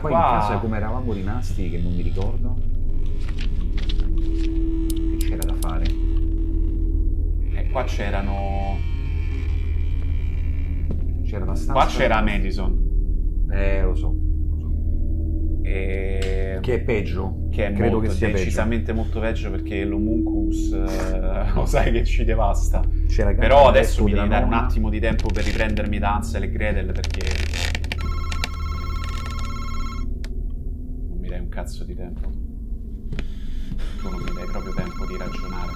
poi in casa come eravamo rimasti, che non mi ricordo. Che c'era da fare? E qua c'erano... C'era la stanza... Qua c'era Madison. Lo so. E... Che è peggio. Che è credo molto, che sia decisamente molto peggio, perché l'homunculus lo sai che ci devasta. C'era però adesso mi devi dare un attimo di tempo per riprendermi da Hansel e Gretel, perché non mi dai un cazzo di tempo. Tu non mi dai proprio tempo di ragionare.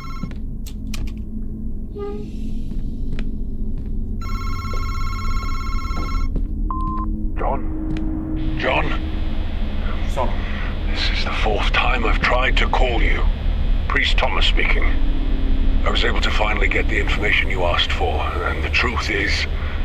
John? Ci sono. This is the 4th time I've tried to call you. Priest Thomas speaking. I was able to finally get the information you asked for, and the truth is...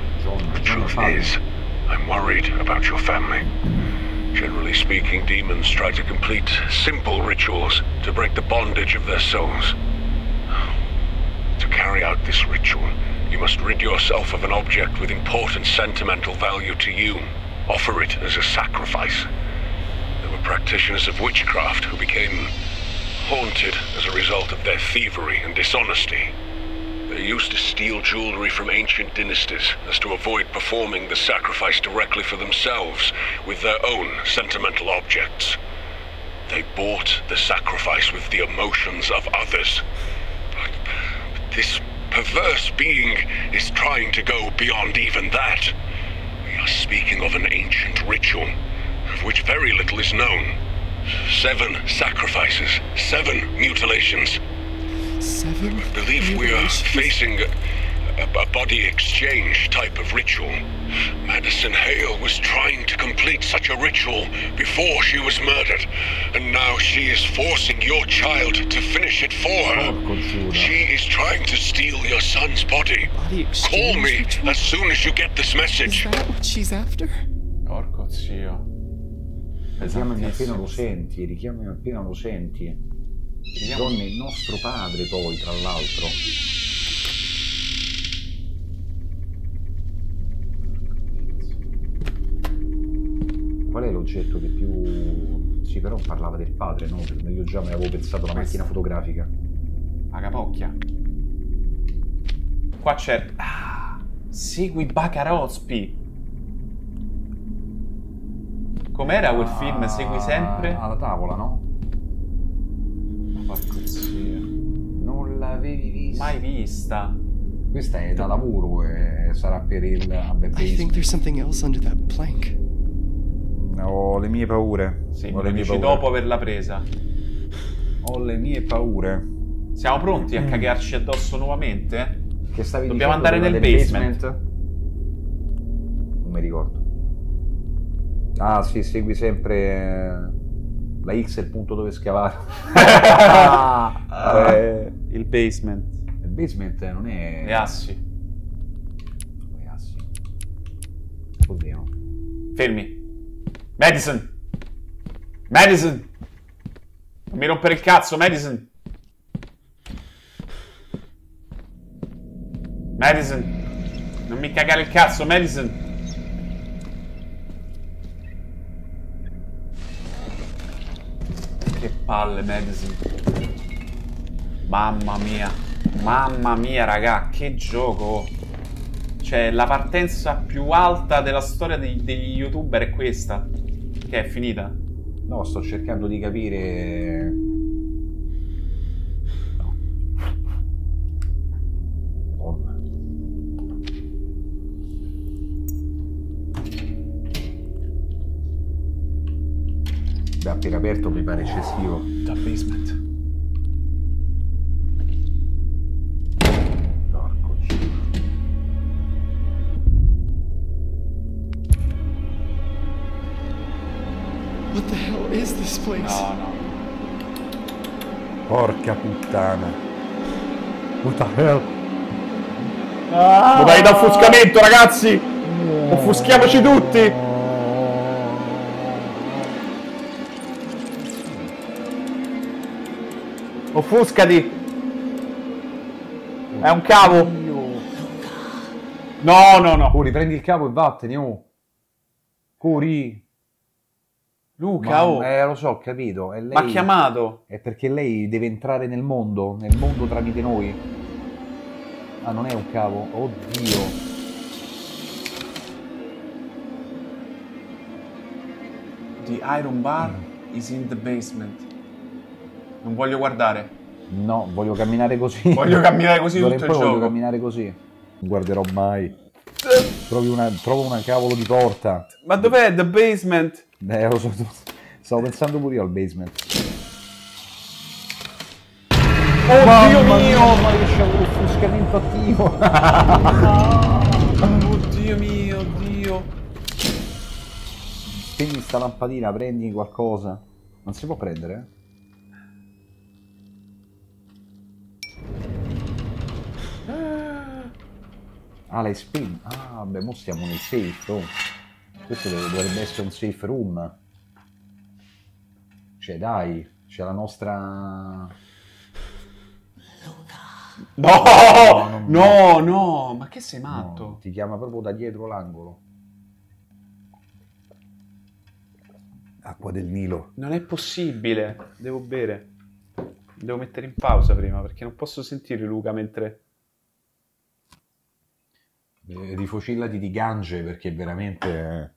I'm worried about your family. Generally speaking, demons try to complete simple rituals to break the bondage of their souls. To carry out this ritual, you must rid yourself of an object with important sentimental value to you. Offer it as a sacrifice. There were practitioners of witchcraft who became haunted as a result of their thievery and dishonesty. They used to steal jewelry from ancient dynasties as to avoid performing the sacrifice directly for themselves with their own sentimental objects. They bought the sacrifice with the emotions of others. But this perverse being is trying to go beyond even that. We are speaking of an ancient ritual, of which very little is known. 7 sacrifices, 7 mutilations. 7 I believe we are facing a body exchange type of ritual. Madison Hale was trying to complete such a ritual before she was murdered, and now she is forcing your child to finish it for her. She is trying to steal your son's body. Call me as soon as you get this message. Is that what she's after? Porco zio. Richiamami appena lo senti, richiamami appena lo senti. Donne, il nostro padre poi, tra l'altro. Qual è l'oggetto che più... Sì, però parlava del padre, no? Io già mi avevo pensato alla macchina fotografica. La capocchia. Qua c'è... Ah, segui Bacarospi. Com'era quel film? Segui sempre? Alla tavola, no? Porco zio. Non l'avevi vista? Mai vista. Questa è da lavoro e sarà per il... I think there's something else under that plank. Ho le mie paure. Sì, ho lo dici dopo averla presa. Ho le mie paure. Siamo pronti a cagarci addosso nuovamente? Che stavi Dobbiamo dicendo andare nel del basement. Non mi ricordo. Ah sì, segui sempre la X è il punto dove scavare. Il basement. Il basement non è... Le assi. Le assi. Oddio. Fermi. Madison. Madison. Non mi rompere il cazzo, Madison. Madison. Non mi cagare il cazzo, Madison. Che palle, Madison. Mamma mia. Mamma mia, raga, che gioco. Cioè, la partenza più alta della storia degli youtuber è questa. Che è finita. No, sto cercando di capire... No. Madonna. Beh, appena aperto mi pare eccessivo. Da basement. Porco Dio. What the hell is this place? No, no. Porca puttana. What the hell? Modalità offuscamento, ragazzi! Offuschiamoci tutti! Offuscati! È un cavo! No, no, no! Curi, prendi il cavo e vattene, oh! Curi! Luca, oh! Lo so, ho capito. E lei... Mi ha chiamato! È perché lei deve entrare nel mondo tramite noi. Ah, non è un cavo? Oddio. The Iron Bar is in the basement. Non voglio guardare. No, voglio camminare così. Voglio camminare così D'ora in tutto il poi voglio gioco. camminare così. Non guarderò mai. Trovo una cavolo di porta. Ma dov'è the basement? Lo so, stavo pensando pure io al basement. Oddio mio! Ma che c'è l'offuscamento attivo. Oddio mio, oddio. Spegni sta lampadina, prendi qualcosa. Non si può prendere, eh? Ah, lei spegni. Ah, vabbè, mo stiamo nel safe, oh. Questo dovrebbe essere un safe room. Cioè, dai, c'è la nostra... No, ma che sei matto? No, ti chiama proprio da dietro l'angolo. Acqua del Nilo. Non è possibile. Devo bere. Devo mettere in pausa prima perché non posso sentire Luca mentre... Rifocillati di gange perché veramente...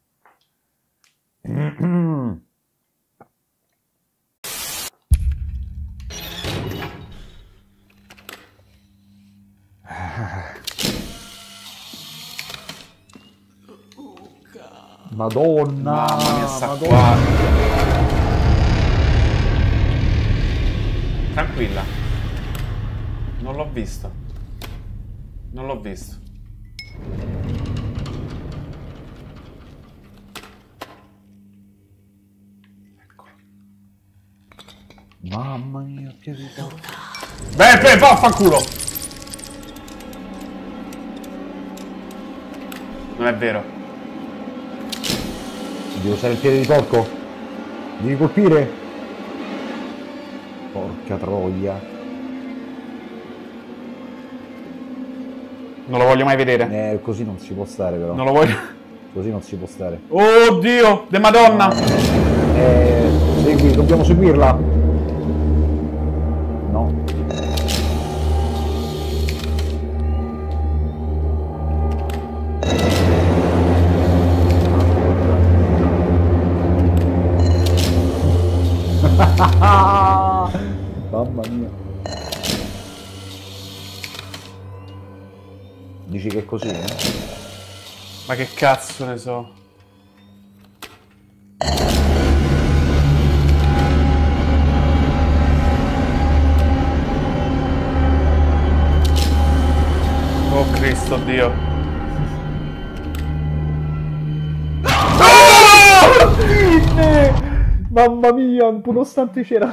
Madonna! Mamma mia, sta Madonna. qua. Tranquilla. Non l'ho visto. Non l'ho visto. Eccolo. Mamma mia, che ricordo. Beh, vaffanculo! Non è vero. Devo usare il piede di porco? Devi colpire? Porca troia. Non lo voglio mai vedere. Così non si può stare però. Non lo voglio. Così non si può stare. Oddio, de Madonna! Dobbiamo seguirla. No. Mamma mia. Dici che è così, eh? Ma che cazzo ne so. Oh Cristo Dio. Mamma mia, nonostante c'era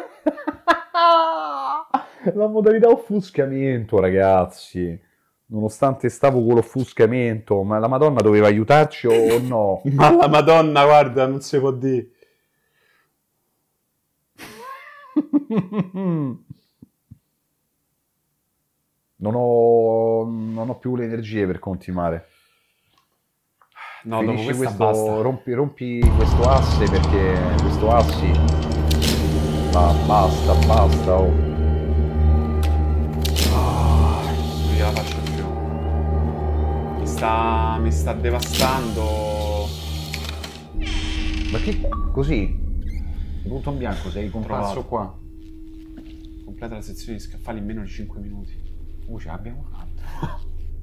la modalità offuscamento, ragazzi. Nonostante stavo con l'offuscamento, ma la Madonna doveva aiutarci o no? Ma la Madonna, guarda, non si può dire. Non ho più le energie per continuare. No, Finisci dopo questa questo, basta. rompi questo asse perché questo assi... basta, oh. Non gliela faccio più. Mi sta devastando. Ma che... così? Punto in bianco, sei comparso qua. Completa la sezione di scaffali in meno di 5 minuti. Ce l'abbiamo fatta.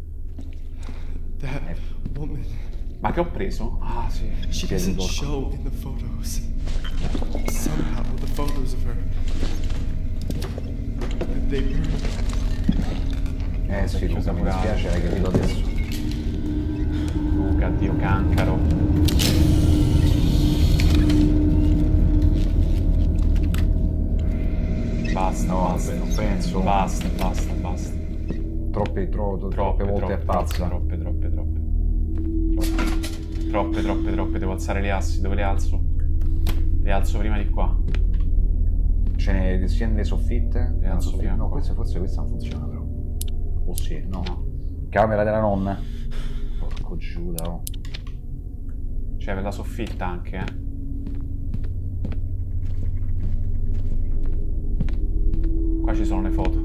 That woman. Ma che ho preso? Ah, sì. She doesn't show in the photos. Somehow the photos of her. They burn. Sì, Luca, mi dispiace, hai capito adesso. Luca, Dio cancaro. Basta, No, basta. vabbè, non penso. Basta. Troppe volte è pazza. Troppe. Devo alzare le assi. Dove le alzo? Le alzo prima di qua. Ce n'è sia nelle soffitte? Le alzo prima No, qua. forse questa non funziona però. O sì, no. Camera della nonna. Porco Giuda, oh. Cioè, per la soffitta anche, eh. Qua ci sono le foto.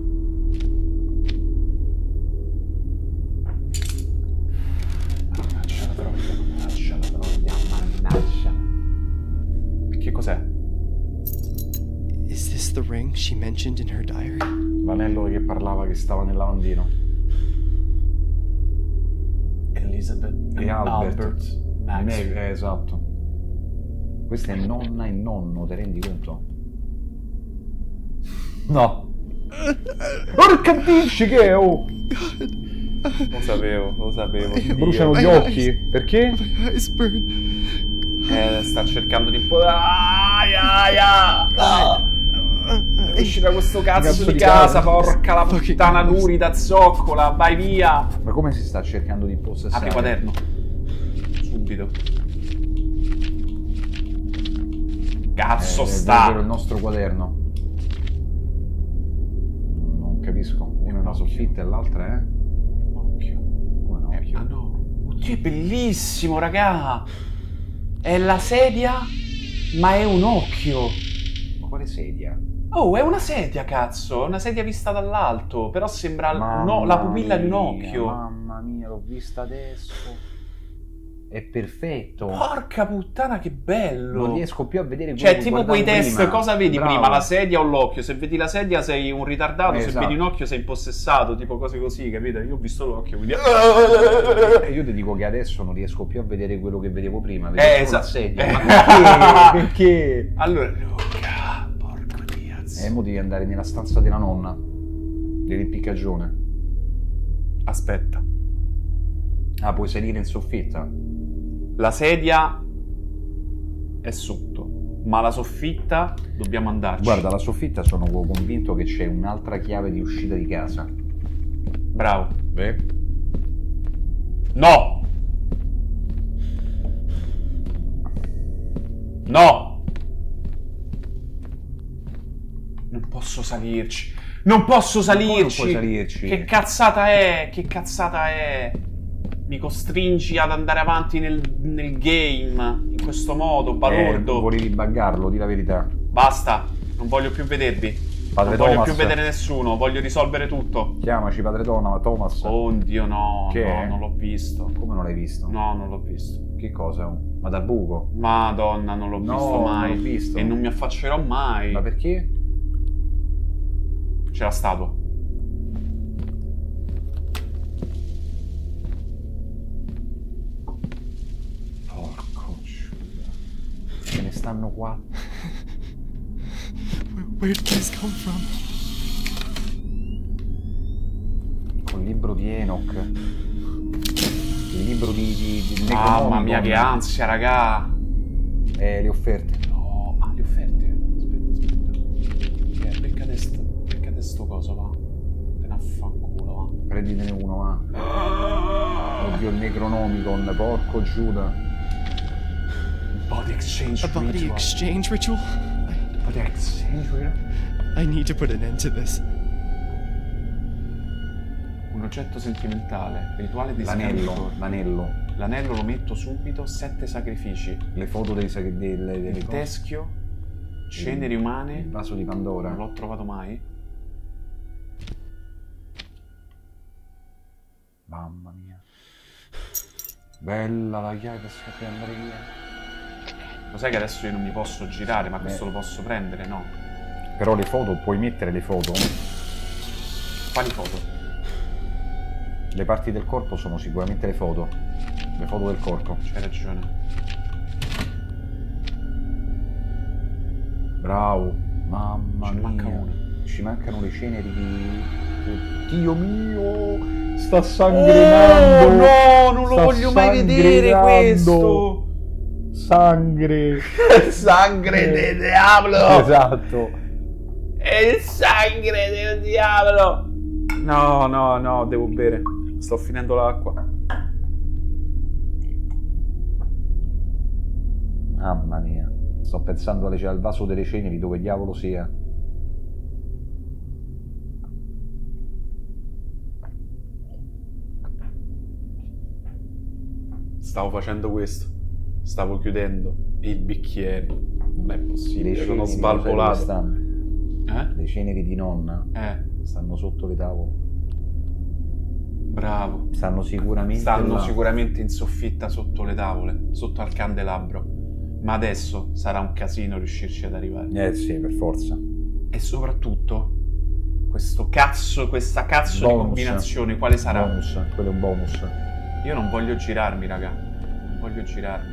Mannaggia la troia, mannaggia. Che cos'è? Is this the ring she mentioned in her diary? L'anello che parlava che stava nel lavandino. Elizabeth E Albert Max. Esatto. Questa è nonna e nonno, ti rendi conto? No. Porca dici che è, oh! Lo sapevo. Bruciano gli occhi. Perché? My eyes burn. Sta cercando di... Esci da questo cazzo di casa, porca la puttana lurida, zoccola, vai via! Ma come si sta cercando di impossessare? Apri quaderno. Subito. Cazzo È sta! il nostro quaderno. Non capisco. Una è una soffitta e l'altra è... Un occhio. Come un occhio? Ah no. Oddio, è bellissimo, raga! È la sedia, ma è un occhio. Ma quale sedia? Oh, è una sedia, cazzo! È una sedia vista dall'alto, però sembra Mamma la pupilla di un mia, occhio. Mamma mia, l'ho vista adesso. È perfetto. Porca puttana, che bello! Non riesco più a vedere quello Cioè, che tipo quei guardavo test, prima. cosa vedi Bravo. prima? La sedia o l'occhio? Se vedi la sedia sei un ritardato, se Esatto. vedi un occhio sei impossessato, tipo cose così, capito? Io ho visto l'occhio, quindi... Io ti dico che adesso non riesco più a vedere quello che vedevo prima. Vedevo solo la esatto. sedia. Ma perché? Allora, Luca, porco diaz. Mo devi andare nella stanza della nonna. Dell'impiccagione. Aspetta. Ah, puoi salire in soffitta? La sedia è sotto, ma la soffitta dobbiamo andarci. Guarda, la soffitta sono convinto che c'è un'altra chiave di uscita di casa. Bravo. Beh. No! No! Non posso salirci. Non posso salirci. Non puoi salirci. Che cazzata è? Che cazzata è? Mi costringi ad andare avanti nel game in questo modo, balordo. Volevi buggarlo, di la verità. Basta, non voglio più vedervi. Padre Non voglio Thomas. più vedere nessuno, voglio risolvere tutto. Chiamaci padre Thomas. Oddio, no, Che no, è? non l'ho visto. Come non l'hai visto? No, non l'ho visto. Che cosa? Ma dal buco? Madonna, non l'ho No, visto mai. non l'ho visto. E non mi affaccerò mai. Ma perché? C'è la statua. Porco giuda. Ce ne stanno qua. Where did these come from? Col libro di Enoch. Il libro di Mamma mia, Necronomicon. che ansia, raga. Le offerte. No, le offerte. Aspetta. Beccate sto coso, va. Te ne affanculo, va. Prenditene uno, va. Oddio, il Necronomicon, porco Giuda. Body exchange A body ritual. exchange ritual? Body exchange ritual? I need to put an end to this. Un oggetto sentimentale. Rituale di scambio. L'anello. L'anello lo metto subito. 7 sacrifici. Le foto delle Il cose. teschio. Ceneri umane. Il vaso di Pandora. Non l'ho trovato mai. Mamma mia. Bella la chiave, per andare via. Lo sai che adesso io non mi posso girare, ma questo lo posso prendere? No. Però le foto, puoi mettere le foto? Quali foto? Le parti del corpo sono sicuramente le foto. Le foto del corpo. C'hai ragione. Bravo. Mamma Ce ne mia. manca una. Ci mancano le ceneri di... Dio mio! Sta sanguinando! no, non lo Sta voglio mai vedere sanguinando. questo! Sangue! Sangue del diavolo! Esatto. È il sangue del diavolo! No, devo bere. Sto finendo l'acqua. Mamma mia. Sto pensando al vaso delle ceneri, dove diavolo sia. Stavo facendo questo. Stavo chiudendo il bicchiere. Non è possibile, sono Le ceneri, svalvolato. sai dove stanno? Le ceneri di nonna stanno sotto le tavole. Bravo. Stanno sicuramente sicuramente in soffitta sotto le tavole, sotto al candelabro. Ma adesso sarà un casino riuscirci ad arrivare. Sì, per forza. E soprattutto questa cazzo Bonus. di combinazione, quale sarà? Bonus, quello è un bonus. Io non voglio girarmi, raga. Non voglio girarmi.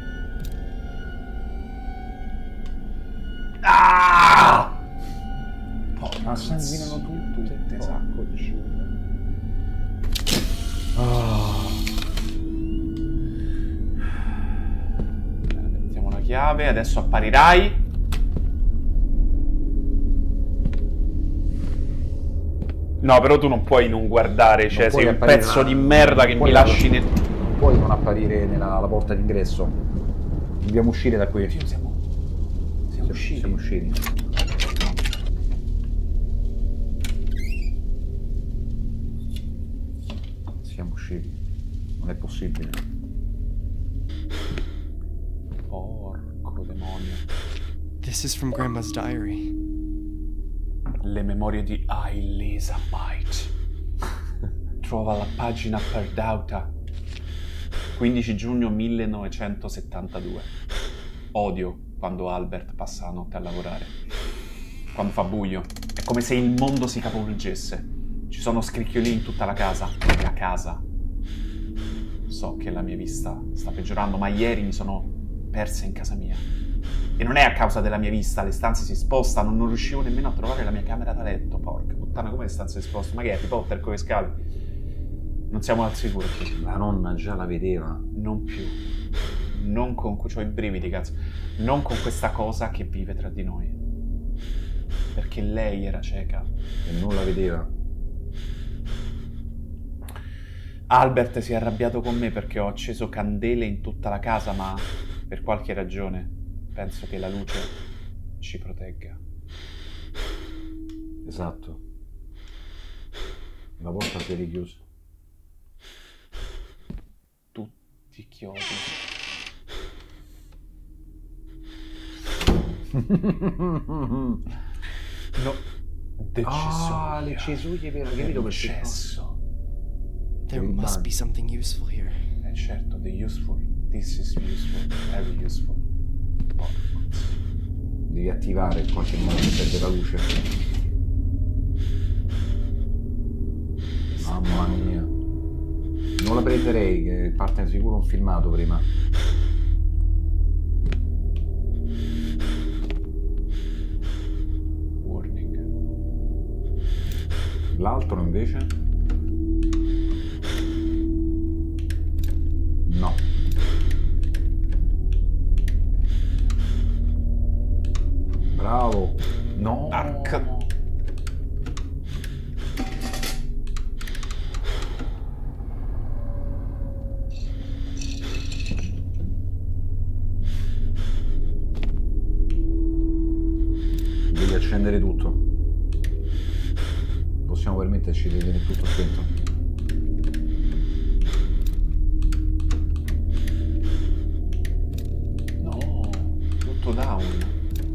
Ah! Ma sanguinano tutte. Esatto. Mettiamo la chiave, adesso apparirai. No, però tu non puoi non guardare, cioè sei un pezzo di merda che mi lasci nel... Non puoi non apparire nella porta d'ingresso. Dobbiamo uscire da qui. Siamo usciti. Siamo usciti. Siamo usciti. Non è possibile. Porco demonio. This is from Grandma's diary. Le memorie di Elizabeth. Trova la pagina perduta. 15 giugno 1972. Odio quando Albert passa la notte a lavorare. Quando fa buio. È come se il mondo si capovolgesse. Ci sono scricchiolii in tutta la casa. La casa. So che la mia vista sta peggiorando, ma ieri mi sono persa in casa mia. E non è a causa della mia vista, le stanze si spostano, non riuscivo nemmeno a trovare la mia camera da letto, porca puttana, come le stanze si spostano? Ma che è Harry Potter con le scale? Non siamo al sicuro qui. La nonna già la vedeva. Non più. Non con... c'ho i brividi, cazzo. Non con questa cosa che vive tra di noi. Perché lei era cieca. E non la vedeva. Albert si è arrabbiato con me perché ho acceso candele in tutta la casa, ma per qualche ragione penso che la luce ci protegga. Esatto. La porta si è richiusa. Tutti chiodi. No. Deciso. Le cesuglie per capito per cesso. There must be something useful here. Certo, the useful. This is useful. Very useful. Devi attivare in qualche modo per la luce. Mamma mia. Non la prenderei, che parte sicuro un filmato prima. Warning. L'altro invece? No. Bravo. No. Arc. Devi accendere tutto. Possiamo permetterci di tenere tutto spento. No, tutto down.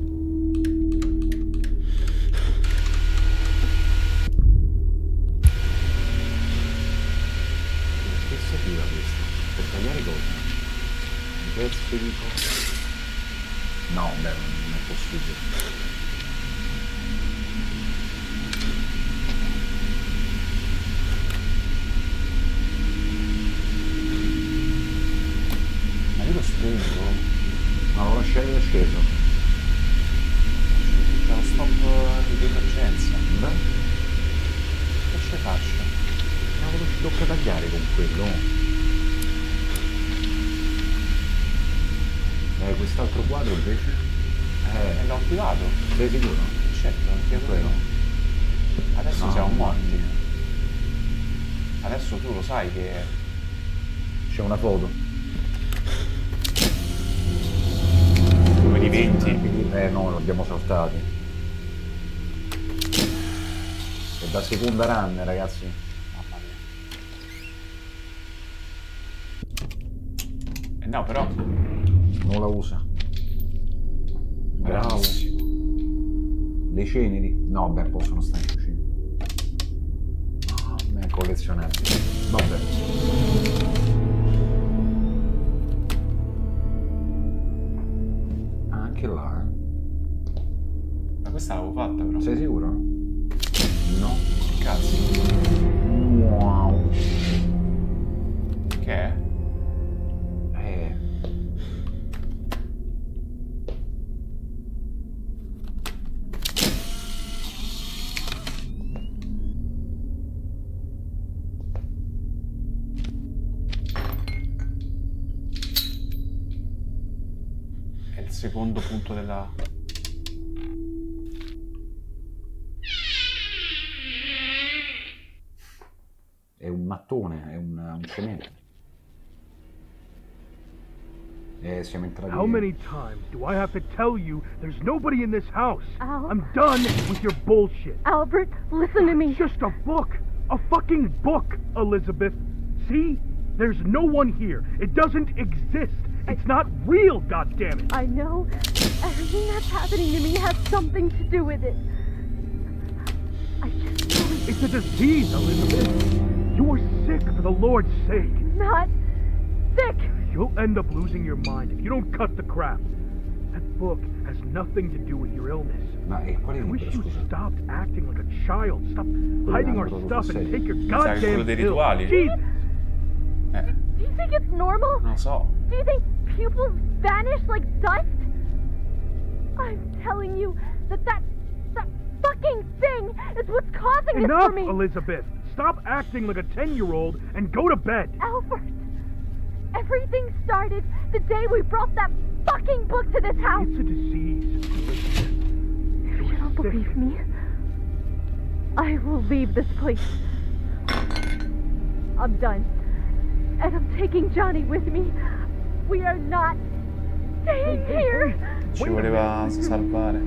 Per tagliare cosa? Un pezzo di cosa? No, beh, non è possibile. Ma io lo spengo. Ma lo lasciai acceso. C'è lo stop di emergenza. Beh, Che ce faccio? cavolo, ci tocca tagliare con quello. Quest'altro quadro invece? L'ho attivato. Sei sicuro? Certo, anche quello. Adesso No, siamo no. morti. Adesso tu lo sai che... C'è una foto. Numeri 20. No, l'abbiamo saltati. È da seconda run, ragazzi. Mamma mia. No, però... Non la usa. Bravo. Bravissimo. Le ceneri? No, beh, possono stare in cucina. No, è collezionabile. Vabbè. Anche là, Ma questa l'avevo fatta però. Sei sicuro? No. Cazzo. Wow. Che è? È il secondo punto della... È un mattone, è un cemento. Siamo entrati. How many times do I have to tell you there's nobody in this house? Al. I'm done with your bullshit. Albert, listen to me. It's just a book. A fucking book, Elizabeth. See? There's no one here. It doesn't exist. It's not real, goddammit. I know everything that's happening to me has something to do with it. I just know It's a disease, Elizabeth. You are sick, for the Lord's sake. not sick. You'll end up losing your mind if you don't cut the crap. That book has nothing to do with your illness. Ma qual è I il wish libro, you scusa? stopped acting like a child. Stop hiding our stuff and take your sa che quello goddamn dei pills. rituali. Jesus. Do you think it's normal? Non lo so. Do you think pupils vanish like dust? I'm telling you that fucking thing is what's causing this Enough, for me. Elizabeth. Stop acting like a 10-year-old and go to bed. Albert, everything started the day we brought that fucking book to this house. It's a disease, Elizabeth. If you don't believe me, I will leave this place. I'm done. And I'm taking Johnny with me. We are not staying here. Ci voleva salvare.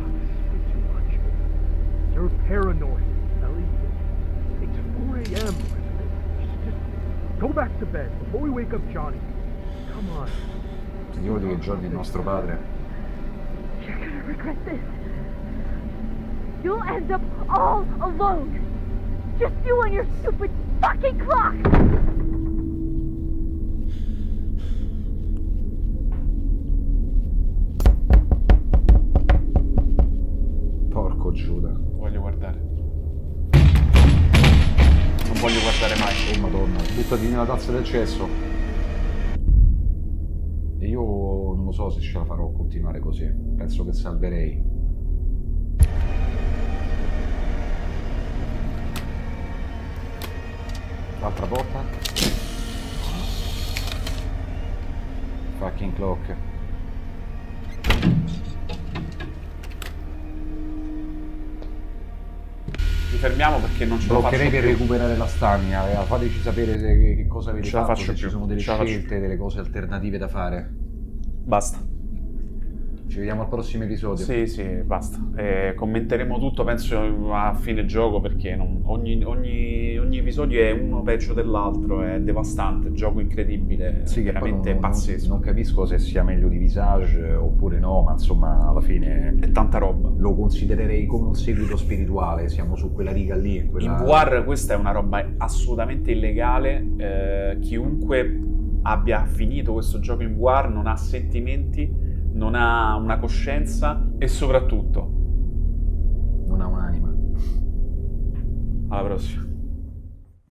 You're paranoid, Ellie. It's 4 a.m., Elizabeth. Just go back to bed before we wake up Johnny. Come on. Ricordi che Johnny è il nostro padre. You're gonna regret this. You'll end up all alone. Just you and your stupid fucking clock. Porco Giuda. Voglio guardare. Non voglio guardare mai. Oh madonna, buttati nella tazza del cesso. E io non lo so se ce la farò a continuare così. Penso che salverei. L'altra porta. Fucking clock. Ci fermiamo perché non ce la faccio Bloccherei per più. recuperare la stamina. Fateci sapere che cosa avete Ce la fatto, faccio se più, ci sono delle ce la faccio scelte, delle cose alternative da fare. Basta. Ci vediamo al prossimo episodio. Sì, sì, basta. Commenteremo tutto, penso, a fine gioco perché ogni episodio è uno peggio dell'altro, è devastante, gioco incredibile, Sì, che veramente poi non pazzesco. non capisco se sia meglio di Visage oppure no, ma insomma alla fine È tanta roba. lo considererei come un seguito spirituale, siamo su quella riga lì. In Quella... VR questa è una roba assolutamente illegale, chiunque abbia finito questo gioco in VR non ha sentimenti, non ha una coscienza e soprattutto non ha un'anima. alla prossima.